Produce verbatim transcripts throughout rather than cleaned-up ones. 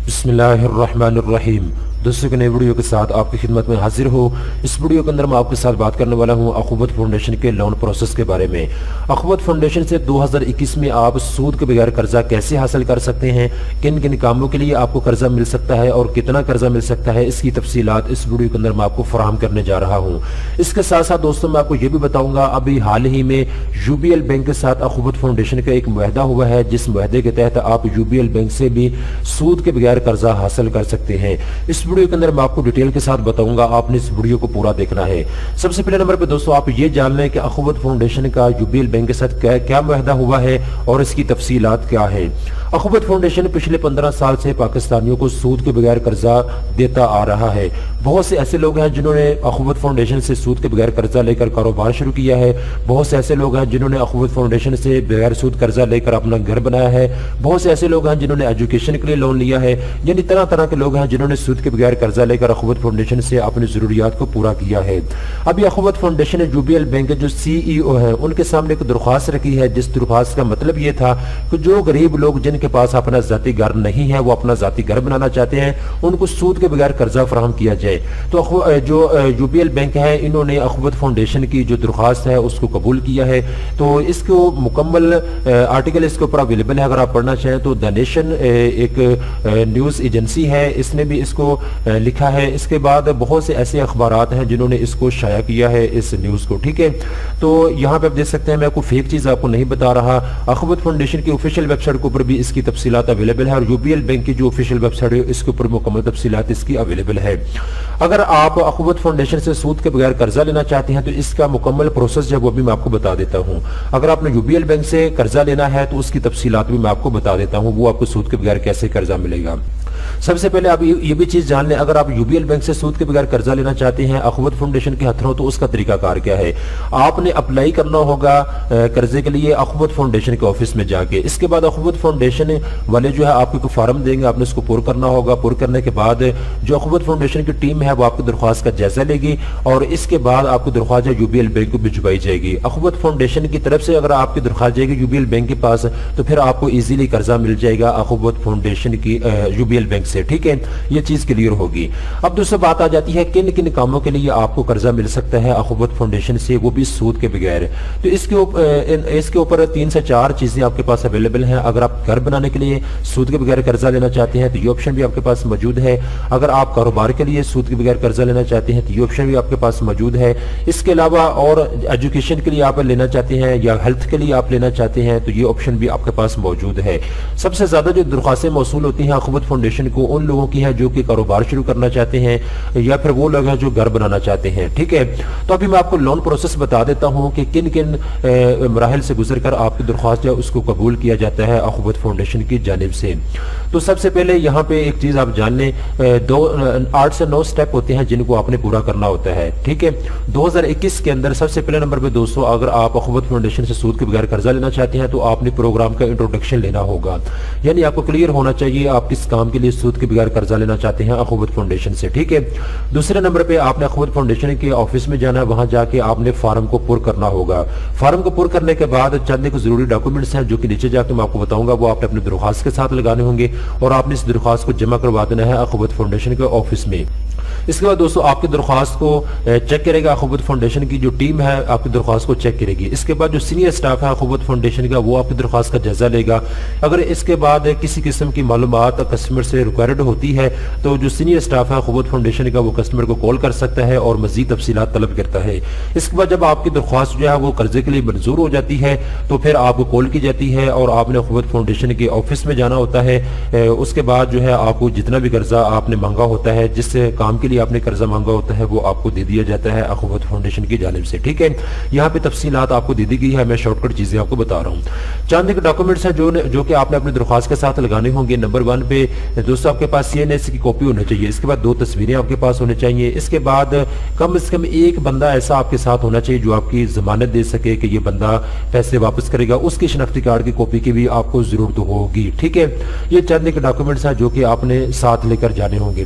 बिस्मिल्लाहिर्रहमानिर्रहीम। दोस्तों के नए वीडियो के साथ आपकी खिदमत में हाजिर हो। इस वीडियो के अंदर मैं आपके साथ बात करने वाला हूं अखुवत फाउंडेशन के लोन प्रोसेस के बारे में। अखुवत फाउंडेशन से दो हज़ार इक्कीस में आप सूद के बगैर कर्जा कैसे हासिल कर सकते हैं, किन किन कामों के लिए आपको कर्जा मिल सकता है और कितना कर्जा मिल सकता है, इसकी तफसीलात इस वीडियो के अंदर मैं आपको फराहम करने जा रहा हूँ। इसके साथ साथ दोस्तों मैं आपको ये भी बताऊंगा, अभी हाल ही में यूबीएल बैंक के साथ अखुवत फाउंडेशन का एक मुआहदा हुआ है, जिस मुआहदे के तहत आप यूबीएल बैंक से भी सूद के बगैर कर्जा हासिल कर सकते हैं। इस वीडियो के अंदर मैं आपको डिटेल के साथ बताऊंगा, आपने इस वीडियो को पूरा देखना है। सबसे पहले नंबर पे दोस्तों आप ये जान लें कि अखुवत फाउंडेशन का यूबीएल बैंक के साथ क्या क्या मुआहदा हुआ है और इसकी तफसीलात क्या है। अखुवत फाउंडेशन पिछले पंद्रह साल से पाकिस्तानियों को सूद के बगैर कर्जा देता आ रहा है। बहुत से ऐसे लोग हैं जिन्होंने अखुवत फाउंडेशन से सूद के बगैर कर्जा लेकर कारोबार शुरू किया है। बहुत से ऐसे लोग हैं जिन्होंने अखुवत फाउंडेशन से बगैर सूद कर्जा लेकर अपना घर बनाया है। बहुत से ऐसे लोग हैं जिन्होंने एजुकेशन के लिए लोन लिया है। यानी तरह तरह के लोग हैं जिन्होंने सूद के बगैर कर्जा लेकर अखुवत फाउंडेशन से अपनी जरूरियात को पूरा किया है। अभी अखुवत फाउंडेशन ने यूबीएल बैंक के जो सीईओ है उनके सामने एक दरख्वास्त रखी है, जिस दरख्वास्त का मतलब ये था कि जो गरीब लोग जिनके पास अपना जाती घर नहीं है, वो अपना जाती घर बनाना चाहते हैं, उनको सूद के बगैर कर्जा फराहम किया जाए। तो जो यूबीएल बैंक है इन्होंने अखुवत फाउंडेशन की जो दरख्वास्त है उसको कबूल किया है। तो इसको मुकम्मल आर्टिकल इसके ऊपर अवेलेबल है, अगर आप पढ़ना चाहें तो द नेशन एक न्यूज एजेंसी है, इसने भी इसको लिखा है। इसके बाद बहुत से ऐसे अखबारात हैं जिन्होंने इसको शाया किया है इस न्यूज को, ठीक है। तो यहाँ पे आप देख सकते हैं, मैं कोई फेक चीज आपको नहीं बता रहा। अखुवत फाउंडेशन की ऑफिशियल वेबसाइट के ऊपर भी इसकी तफसीलात अवेलेबल है और यूबीएल बैंक की जो ऑफिशियल वेबसाइट है इसके ऊपर मुकम्मल तफसीलात इसकी अवेलेबल है। अगर आप अखुवत फाउंडेशन से सूद के बगैर कर्जा लेना चाहते हैं तो इसका मुकम्मल प्रोसेस जो वो भी मैं आपको बता देता हूँ। अगर आपने यूबीएल बैंक से कर्जा लेना है तो उसकी तफसीलात भी मैं आपको बता देता हूँ, वो आपको सूद के बगैर कैसे कर्जा मिलेगा। सबसे पहले आप ये भी चीज जान लें, अगर आप यूबीएल बैंक से सूद के बगैर कर्जा लेना चाहते हैं अखुवत फाउंडेशन के हथों, तो उसका तरीकाकार क्या है। आपने अप्लाई करना होगा कर्जे के लिए अखुवत फाउंडेशन के ऑफिस में जाके। इसके बाद अखुवत फाउंडेशन वाले जो है आपको कोई फॉर्म देंगे, आपने उसको पुर करना होगा। पुर करने के बाद जो अखुवत फाउंडेशन की टीम है वो आपकी दरख्वास्त का जायजा लेगी और इसके बाद आपको दरख्वास्त यूबीएल बैंक को भिजवाई जाएगी। अखुवत फाउंडेशन की तरफ से अगर आपकी दरख्वास्त जाएगी यूबीएल बैंक के पास तो फिर आपको इजीली कर्जा मिल जाएगा अखुवत फाउंडेशन की यूबीएल बैंक से, ठीक है। ये चीज क्लियर होगी। अब दूसरी बात आ जाती है किन किन कामों के लिए आपको कर्जा मिल सकता है अखुवत फाउंडेशन से, वो भी सूद के बगैर। तो इसके ऊपर इसके ऊपर तीन से चार चीजें आपके पास अवेलेबल हैं। अगर आप घर बनाने के लिए सूद के बगैर कर्जा लेना चाहते हैं तो ये ऑप्शन भी आपके पास मौजूद है। अगर आप कारोबार के लिए सूद के बगैर कर्जा लेना चाहते हैं तो ये ऑप्शन भी आपके पास मौजूद है। इसके अलावा और एजुकेशन के लिए आप लेना चाहते हैं या हेल्थ के लिए आप लेना चाहते हैं तो ये ऑप्शन भी आपके पास मौजूद है। सबसे ज्यादा जो दरख्वास्तें मौसूल होती हैं अखुवत फाउंडेशन को उन लोगों की है जो कि कारोबार शुरू करना चाहते हैं या फिर वो लोग हैं जो घर बनाना चाहते हैं, ठीक है। तो अभी मैं आपको लोन प्रोसेस बता देता हूं कि किन किन मराहल से गुजरकर आपकी दरख्वास्त है उसको कबूल किया जाता है अखुवत फाउंडेशन की जानिब से। तो सबसे पहले यहाँ पे एक चीज आप जान लें, दो आठ से नौ स्टेप होते हैं जिनको आपने पूरा करना होता है, ठीक है। दो हजार इक्कीस के अंदर सबसे पहले नंबर पे दोस्तों अगर आप अखुवत फाउंडेशन से सूद के बगैर कर्जा लेना चाहते हैं तो आपने प्रोग्राम का इंट्रोडक्शन लेना होगा। यानी आपको क्लियर होना चाहिए आप किस काम के लिए सूद के बगैर कर्जा लेना चाहते हैं अखुवत फाउंडेशन से, ठीक है। दूसरे नंबर पे आपने अखुवत फाउंडेशन के ऑफिस में जाना है, वहां जाके आपने फॉर्म को पुर करना होगा। फॉर्म को पुर करने के बाद चंद एक जरूरी डॉक्यूमेंट्स हैं जो कि नीचे जाके मैं आपको बताऊंगा, वो आपने अपने दरख्वास्त के साथ लगाने होंगे और आपने इस दरख्वास्त को जमा करवा देना है अखुवत फाउंडेशन के ऑफिस में। इसके बाद दोस्तों आपकी दरख्वास्त को चेक करेगा अखुवत फाउंडेशन की जो टीम है, आपकी दरख्वास्त को चेक करेगी। इसके बाद जो सीनियर स्टाफ है अखुवत फाउंडेशन का वो आपकी दरख्वास्त का जायजा लेगा। अगर इसके बाद किसी किस्म की मालूमात कस्टमर से रिक्वायर्ड होती है तो जो सीनियर स्टाफ है अखुवत फाउंडेशन का वो कस्टमर को कॉल कर सकता है और मजीद तफसीलात तलब करता है। इसके बाद जब आपकी दरख्वास्त जो है वो कर्जे के लिए मंजूर हो जाती है तो फिर आपको कॉल की जाती है और आपने अखुवत फाउंडेशन के ऑफिस में जाना होता है। उसके बाद जो है आपको जितना भी कर्जा आपने मांगा होता है, जिस काम के लिए आपने कर्जा मांगा होता है, वो आपको दे दिया जाता है अखुवत फाउंडेशन की जानिब से, ठीक है। यहाँ पे तफसीलात आपको दे दी गई है, मैं शॉर्टकट चीजें आपको बता रहा हूँ। चंद एक डॉक्यूमेंट्स हैं जो जो कि आपने अपनी दरख्वास्त के साथ लगाने होंगे। नंबर वन पे दोस्तों आपके पास सीएनएस की कॉपी होनी चाहिए। इसके बाद दो तस्वीरें आपके पास होनी चाहिए। इसके बाद कम से कम एक बंदा ऐसा आपके साथ होना चाहिए जो आपकी जमानत दे सके कि ये बंदा पैसे वापस करेगा। उसकी शनाख्ती कार्ड की कॉपी की भी आपको जरूरत होगी, ठीक है। ये चंद एक डॉक्यूमेंट्स हैं जो कि आपने साथ लेकर जाने होंगे, ठीक है।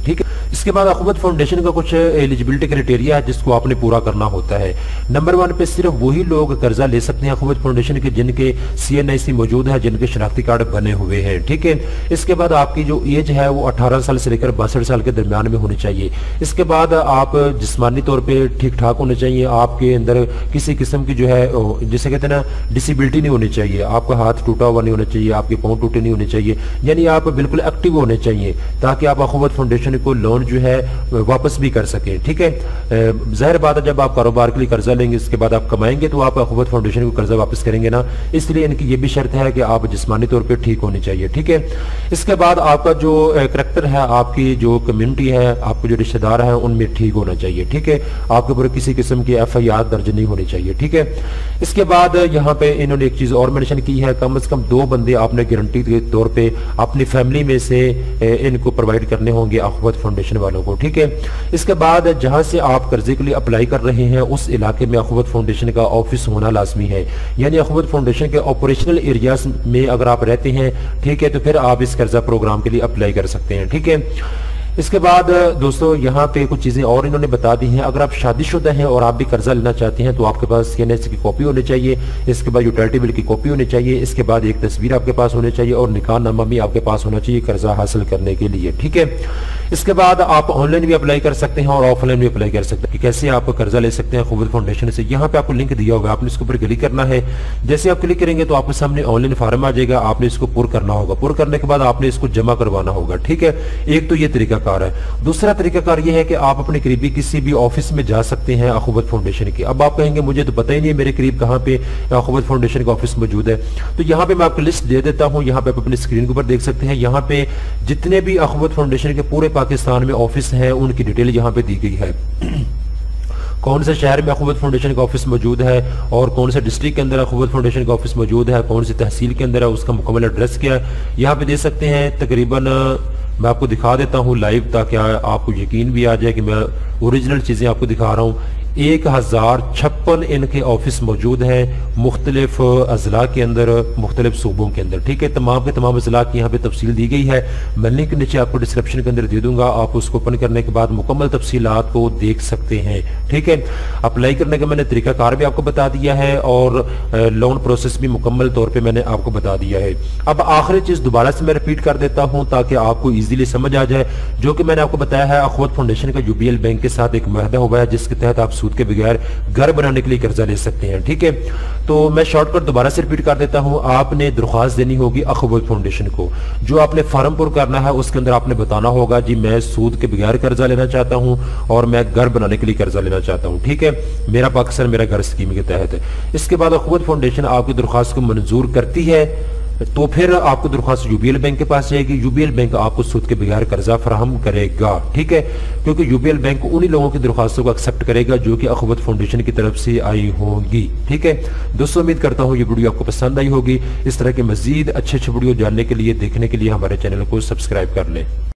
इसके बाद अखुवत फाउंडेशन का कुछ एलिजिबिलिटी क्राइटेरिया है जिसको आपने पूरा करना होता है। नंबर वन पे सिर्फ वही लोग कर्जा ले सकते हैं अखुवत फाउंडेशन के जिनके सी एन आई सी मौजूद है, जिनके शनाख्ती कार्ड बने हुए हैं, ठीक है। इसके बाद आपकी जो एज है वो अठारह साल से लेकर बासठ साल के दरमियान में होनी चाहिए। इसके बाद आप जिस्मानी तौर पर ठीक ठाक होने चाहिए, आपके अंदर किसी किस्म की जो है जिसे कहते हैं ना डिसेबिलिटी नहीं होनी चाहिए, आपका हाथ टूटा हुआ नहीं होना चाहिए, आपके पाँव टूटे नहीं होने चाहिए, यानी आप बिल्कुल एक्टिव होने चाहिए ताकि आप अखुवत फाउंडेशन को लोन जो है वापस भी कर सके, ठीक है। जाहिर बात है जब आप कारोबार के लिए कर्जा लेंगे इसके बाद आप कमाएंगे तो आप अखुवत फाउंडेशन को कर्जा वापस करेंगे ना, इसलिए इनकी ये भी शर्त है कि आप जिस्मानी तौर पे ठीक होनी चाहिए, ठीक है। इसके बाद आपका जो करैक्टर है, आपकी जो कम्युनिटी है, आपके जो रिश्तेदार हैं उनमें ठीक होना चाहिए, ठीक है। आपके ऊपर किसी किस्म की एफ आई आर दर्ज नहीं होनी चाहिए, ठीक है। इसके बाद यहाँ पे इन्होंने एक चीज और मेंशन की है, कम से कम दो बंदे आपने गारंटी के तौर पे अपनी फैमिली में से इनको प्रोवाइड करने होंगे अखुवत फाउंडेशन वालों को, ठीक है। इसके बाद जहां से आप कर्जे के लिए अप्लाई कर रहे हैं उस इलाके में अखुवत फाउंडेशन का ऑफिस होना लाजमी है, यानी अखुवत फाउंडेशन के ऑपरेशनल एरियाज में अगर आप रहते हैं, ठीक है, तो फिर आप इस कर्जा प्रोग्राम के लिए अप्लाई कर सकते हैं, ठीक है। इसके बाद दोस्तों यहाँ पे कुछ चीजें और इन्होंने बता दी हैं। अगर आप शादीशुदा हैं और आप भी कर्जा लेना चाहते हैं तो आपके पास सी एन आई सी की कॉपी होनी चाहिए, इसके बाद यूटिलिटी बिल की कॉपी होनी चाहिए, इसके बाद एक तस्वीर आपके पास होनी चाहिए और निकाह नामा भी आपके पास होना चाहिए कर्जा हासिल करने के लिए, ठीक है। इसके बाद आप ऑनलाइन भी अप्लाई कर सकते हैं और ऑफलाइन भी अप्लाई कर सकते हैं कि कैसे आप कर्जा ले सकते हैं अखुवत फाउंडेशन से। यहाँ पे आपको लिंक दिया होगा, आपने इसके ऊपर क्लिक करना है। जैसे आप क्लिक करेंगे तो आपके सामने ऑनलाइन फॉर्म आ जाएगा, आपने इसको पुर करना होगा, पुर करने के बाद आपने इसको जमा करवाना होगा, ठीक है। एक तो ये तरीकाकार है। दूसरा तरीकाकार ये है कि आप अपने करीबी किसी भी ऑफिस में जा सकते हैं अखुवत फाउंडेशन की। अब आप कहेंगे मुझे तो पता ही नहीं मेरे करीब कहाँ पे अखुवत फाउंडेशन का ऑफिस मौजूद है, तो यहाँ पे मैं आपको लिस्ट दे देता हूँ। यहाँ पे आप अपनी स्क्रीन के ऊपर देख सकते हैं, यहाँ पे जितने भी अखुवत फाउंडेशन के पूरे पाकिस्तान में ऑफिस हैं उनकी डिटेल यहाँ पे दी गई है। कौन से शहर में अखुवत फाउंडेशन का ऑफिस मौजूद है और कौन से डिस्ट्रिक्ट के अंदर अखुवत फाउंडेशन का ऑफिस मौजूद है, कौन सी तहसील के अंदर है, उसका मुकम्मल एड्रेस क्या है, यहाँ पे दे सकते हैं। तकरीबन मैं आपको दिखा देता हूँ लाइव ताकि आपको यकीन भी आ जाए कि मैं ओरिजिनल चीज़ें आपको दिखा रहा हूँ। एक हजार छप्पन इनके ऑफिस मौजूद हैं मुख्तलिफ अजला के अंदर, मुख्तलिफ सूबों के अंदर, ठीक है। तमाम के तमाम अजला की यहाँ पे तफसील दी गई है, मैं लिंक नीचे आपको डिस्क्रिप्शन के अंदर दे दूंगा, आप उसको ओपन करने के बाद मुकम्मल तफसीलात को देख सकते हैं, ठीक है। अप्लाई करने का मैंने तरीकाकार भी आपको बता दिया है और लोन प्रोसेस भी मुकम्मल तौर पर मैंने आपको बता दिया है। अब आखिरी चीज़ दोबारा से मैं रिपीट कर देता हूँ ताकि आपको ईजिली समझ आ जाए, जो कि मैंने आपको बताया है अखुवत फाउंडेशन का यू बी एल बैंक के साथ एक मुआहदा हुआ है जिसके तहत आप सूद के बगैर घर बनाने के लिए कर्जा ले सकते हैं, ठीक है। तो मैं शॉर्टकट दोबारा से रिपीट कर देता हूं। आपने दरख्वास्त देनी होगी अखुवत फाउंडेशन को, जो आपने फॉर्म पुर करना है उसके अंदर आपने बताना होगा जी मैं सूद के बगैर कर्जा लेना चाहता हूं और मैं घर बनाने के लिए कर्जा लेना चाहता हूं, ठीक है। मेरा पाकिस्तान मेरा घर स्कीम के तहत है। इसके बाद अखुवत फाउंडेशन आपकी दरख्वास्त को मंजूर करती है तो फिर आपको दरख्वास्त यू बी एल बैंक के पास जाएगी, यू बी एल बैंक आपको सूद के बगैर कर्जा फराहम करेगा, ठीक है। क्योंकि यू बी एल बैंक उन्हीं लोगों की दरख्वास्तों को एक्सेप्ट करेगा जो कि अखुवत फाउंडेशन की तरफ से आई होंगी, ठीक है। दोस्तों उम्मीद करता हूँ ये वीडियो आपको पसंद आई होगी। इस तरह के मजीद अच्छे अच्छे वीडियो जानने के लिए, देखने के लिए हमारे चैनल को सब्सक्राइब कर लें।